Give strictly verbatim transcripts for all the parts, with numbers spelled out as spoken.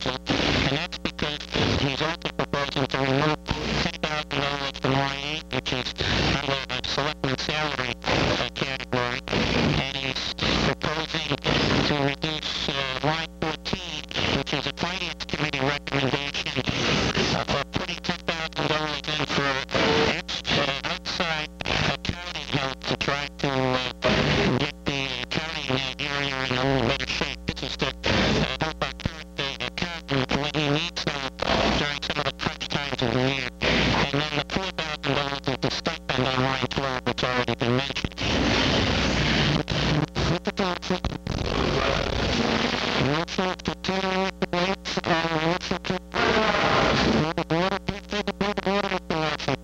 proposal, and that's because he's also proposing to remove ten thousand dollars from line eight, which is under the selectman salary uh, category, and he's proposing to reduce uh, line fourteen, which is a finance committee recommendation uh, for putting ten thousand dollars in for ex- uh, outside accounting help to try to uh, get the accounting uh, area in a little better shape. This is to uh, help our current uh, accountant when he needs help during some of the crunch times of the year. And then the four thousand dollars is the stipend on line twelve, which already been mentioned. With the council, motion to terminate the rates on motion to will the board of please take the board of order with the motion.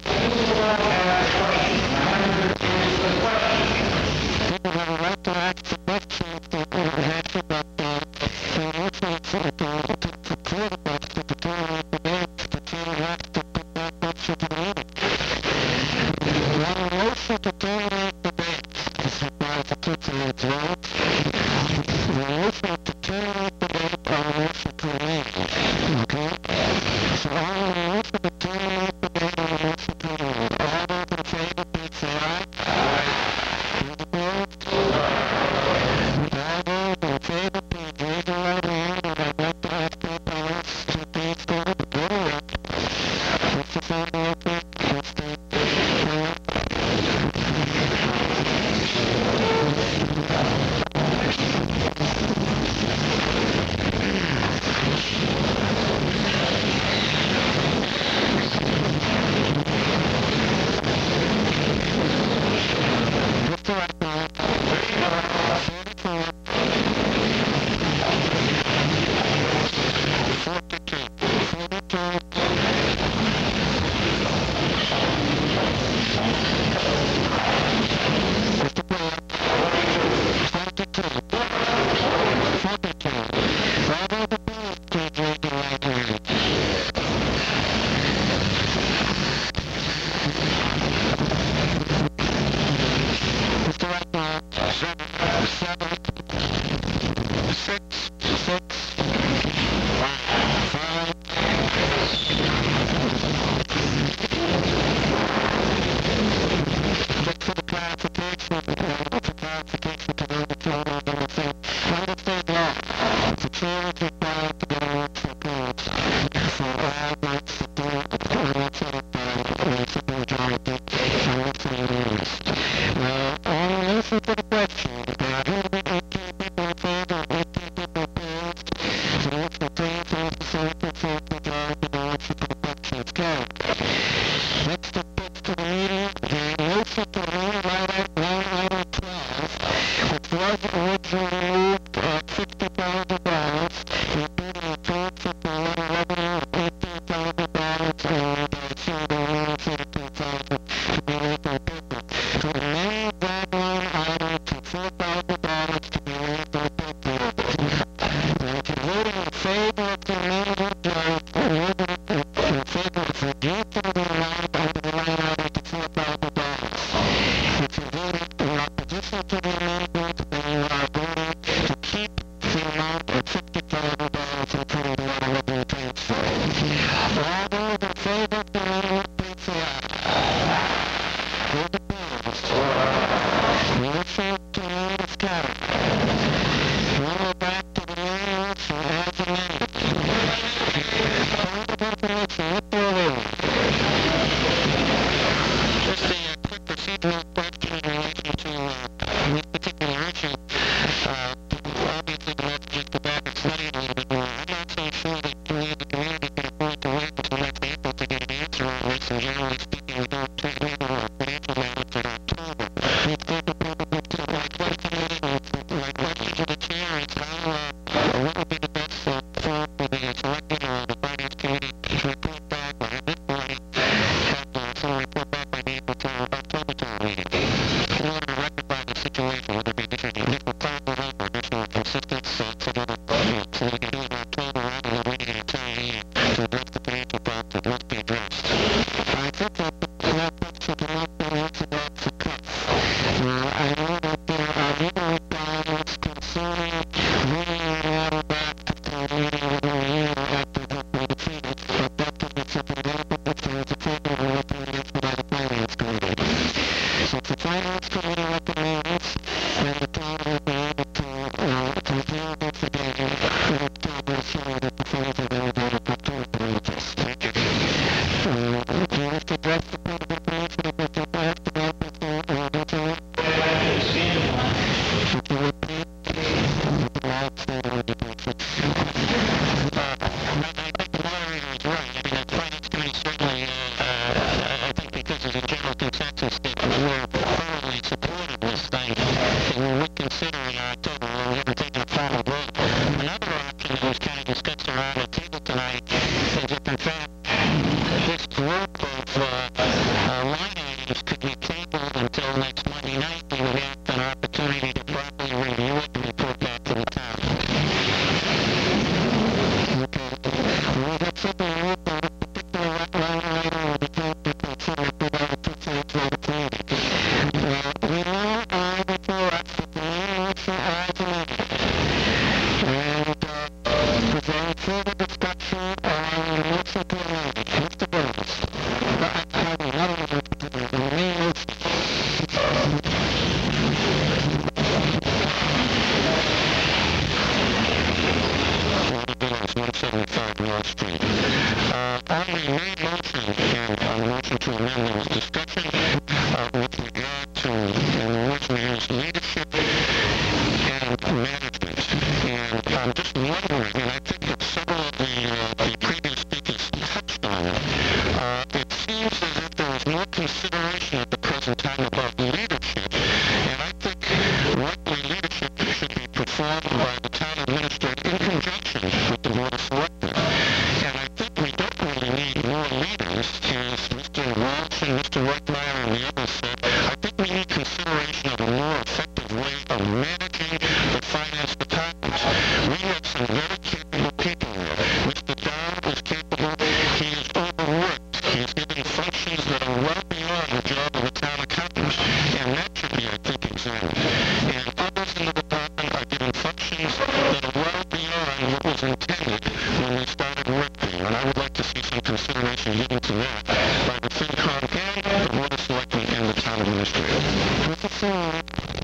People have a right to ask the questions that we have about the motion to to clear the box to terminate the rates. The chair has to put that motion to the meeting. When a motion to terminate the rates is required to put to its vote, the motion to terminate the rate on the motion to remain. Okay? So on the motion to terminate the rate on the motion to remain, all those in favor, please say aye. Those opposed? All those in favor, please raise your right hand, and I'd like to ask the opponents to please stand up. Go to work. Mister Sandifer, Mister Taylor. Mister Rathbone, thirty-four, forty-two, forty-two, Mister Blair, forty-two, forty-two. All those opposed, please raise your right hand. Mister Rathbone, seven, seven, six, six, five, just for the clarification, uh, for clarification to know the total of the thing. Under state law, the chair is required to go once for votes. So all votes to do it set up by a simple majority and it's unanimous. Now, on the motion for the question, there are one hundred eighteen people in favor, eighteen people opposed. So the motion obtains and is selected for the majority, the motion for the question is carried. Next up puts to the meeting, the motion to remove line item twelve, which was originally moved at sixty thousand dollars, including a transfer for loan revenue of eighteen thousand dollars and a single remaining thirty-two thousand dollars to be made by paper. To amend that line item to four thousand dollars to be made by paper. Now, if you're voting in favor of the amendment, uh, in favor of reducing the amount under the line item to four thousand dollars. If you're voting in opposition to the amendment, then you are voting to keep the amount of fifty thousand dollars including the loan revenue transfer. All those in favor of the amendment, please say aye. Those opposed? Motion to amend is carried. We'll go back to the main motion as amended. on the table tonight is if in fact this group of uh, uh, line items could be tabled until next Monday night, we would have an opportunity to properly review it and report back to the town. Okay. We got something to work on. Particular line item will be tabled until we put out a two-thirds vote of committee. Now, we now are before us with the main motion as amended. And uh, is there any further discussion on the motion to amend it? Mister Burns. Uh, pardon me, not on the motion to amend it, on the main motion. one seventy-five Wall Street. Uh, on the main motion, and on the motion to amend, there was discussion uh, with regard to, and the words we use, leadership and management. And I'm just wondering, and I think that several of the, uh, the previous speakers touched on it, uh, it seems as if there is no consideration at the present time about leadership, and I think rightly leadership should be performed by the town administrator in conjunction with the Board of Selectmen. And I think we don't really need more leaders, as Mister Walsh and Mister Reitmeyer and the others said. I think we need consideration of a more effective way of managing the finance department. We have some very capable people there. Mister Dowd is capable. He is overworked. He is given functions that are well beyond the job of a town accountant, and that should be, I think, examined. And others in the department are given functions that are well beyond what was intended when they started work there. And I would like to see some consideration given to that by the FinCom and the Board of Selectmen and the town administrator. Mister Sewell.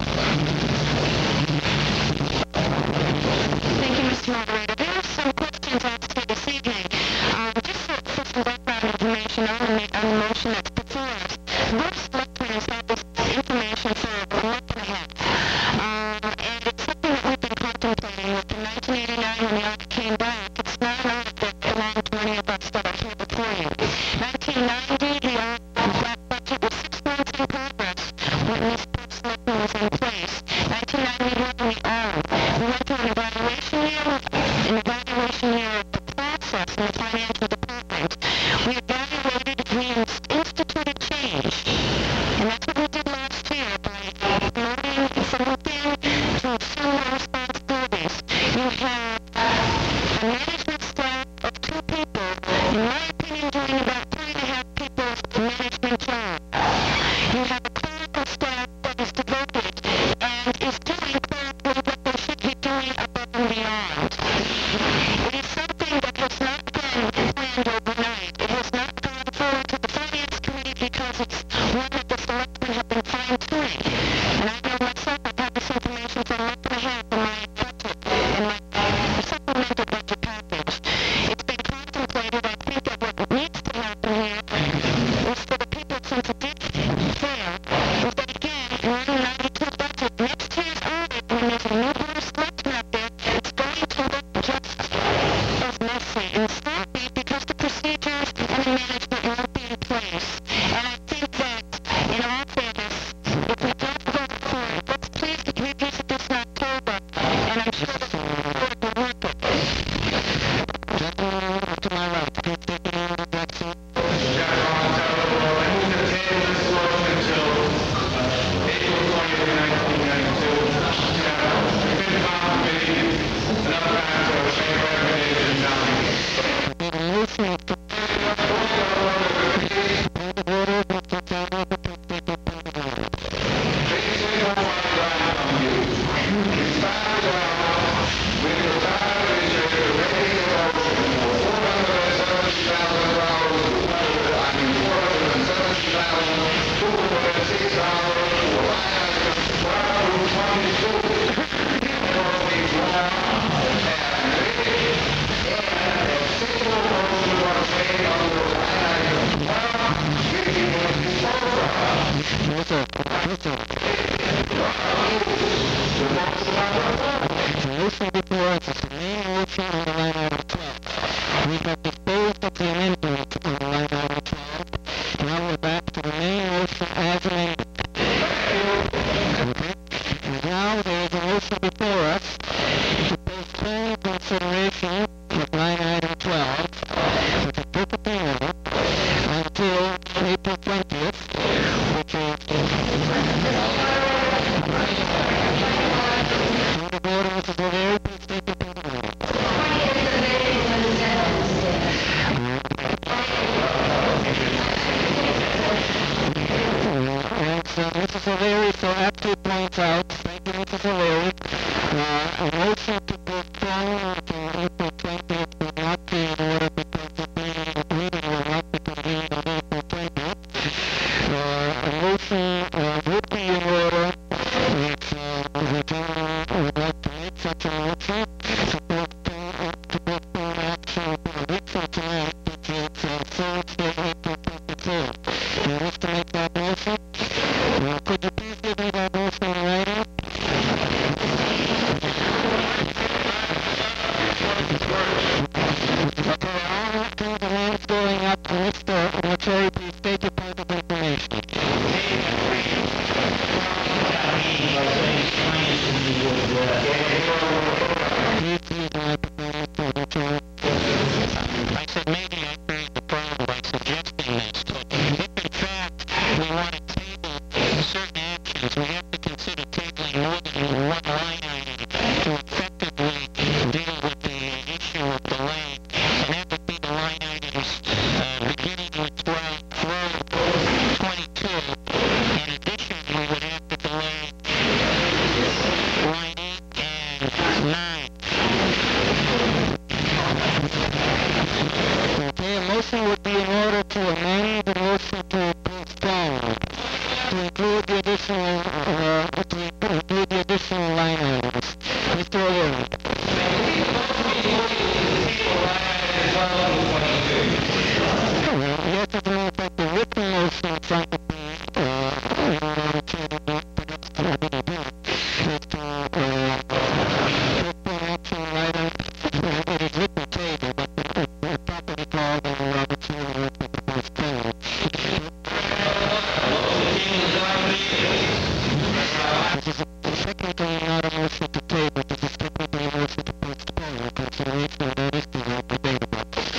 Thank you, Mister Moderator. There are some questions asked here this evening. Um, just for, for some background information on the, on the motion that's before us, the Board of Selectmen has had this information for a month and a half. Um, and it's something that we've been contemplating with the nineteen eighty-nine when the act came back. It's not an act that belonged to any of us that are here before you. nineteen ninety, the act, that budget was six months in progress when this Board of Selectmen was in place. nineteen ninety-one, we owned. We went through an evaluation year, an evaluation year of the process in the financial department. We evaluated, we instituted change. And that's what we did last year by promoting from within to assume more responsibilities. You have a management staff of two people, in my opinion, doing about three and a half people's management job. You have a clerical staff that is devoted and is doing clerically what they should be doing above and beyond. It is something that has not been planned overnight. It has not gone forward to the Finance Committee because it's one that the selectmen have been fine-tuning. And I know myself, I've had this information for a month and a half in my budget, in my supplemental budget package. It's been contemplated. I think that what needs to happen here is for the people, since it did fail, is that again, in the ninety-two budget, next year's audit, when there's a new Board of Selectmen up there, it's going to look just as messy. And it's not be because the procedures and the management won't be in place. And I think that, in all fairness, if we don't vote for it, let's please revisit this in October, and I'm sure that the board will work it. Gentlemen, to my right, please take it over, that's it. Motion before us is the main motion on the line item twelve. We have disposed of the amendment on the line item twelve. Now we're back to the main motion as amended. Okay? And now there is a motion before us to postpone consideration of line item Missus O'Leary, so actually points out, thank you, Missus O'Leary, uh, a motion to postpone to April twentieth will not be in order because the meeting, the meeting will not be convened on April twentieth. Uh, a motion uh, would be in order if uh, the gentleman would like to make such a motion to postpone, to postpone action a week from tonight, which is uh, Thursday, April twenty-third. Do you wish to make that motion? Uh, could you please give me that motion in writing? Okay, all two demands going up to Mister Macheri, please state your point of information. Please use the microphone, Mister Macheri. I said maybe I created the problem by suggesting this, but if in fact we want to table certain actions, we have to consider tabling more than one line item to effectively deal with the issue of delay. And that would be the line items uh, beginning with twelve through twenty-two. In addition, we would have to delay line eight and nine. Okay, a motion would be in order to amend the motion to postpone, to include the additional, uh, to include the additional line items. Mister O'Leary. Yes, as a matter of fact, the written motion in front of me, uh, in order to perhaps to have it do, is to, uh, postpone action items. It is written table, but it is properly called in Robert's Rule of the postpone. This is technically not a motion to table, this is technically a motion to postpone the consideration of that issue of debatable.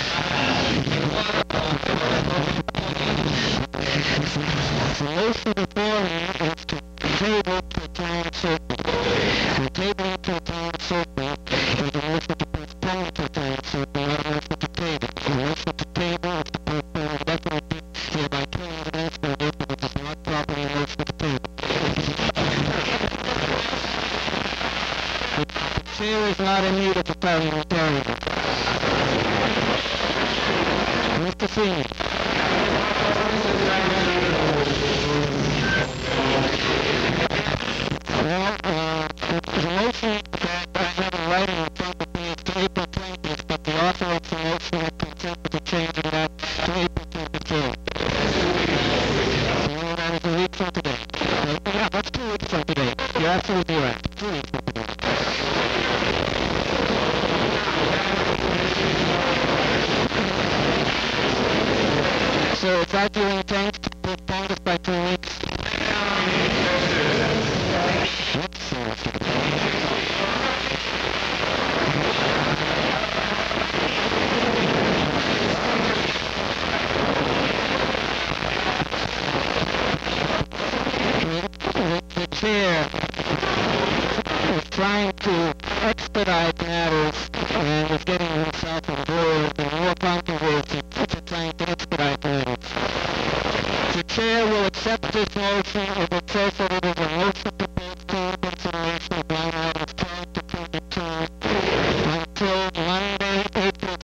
The motion before me is to table to a time certain. The table to a time certain is a motion to postpone to a time certain, not a motion to table. The motion to table is to postpone indefinitely, hereby killing the motion of this, which is not properly a motion to table. The chair is not immutable parliamentarian. Mister Feeney. Well, uh, the motion that I have in writing in front of me is to April twentieth, but the author of the motion is concerned with changing that to April twenty-third. You know that is a week from today. Uh, yeah, that's two weeks from today. You're absolutely right. Two weeks from today. So it's arguing